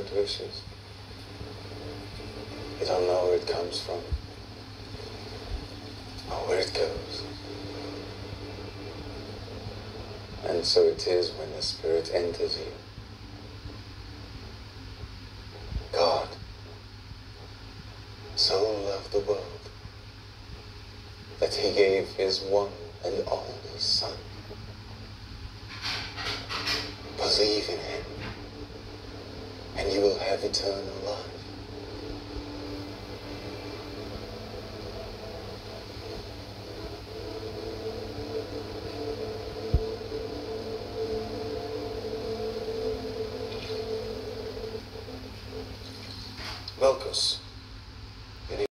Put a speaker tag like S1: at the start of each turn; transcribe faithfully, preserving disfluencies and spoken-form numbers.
S1: good wishes. You don't know where it comes from or where it goes. And so it is when the Spirit enters you. God so loved the world that he gave his one and only Son. Believe in him, and you will have eternal life. Velkos.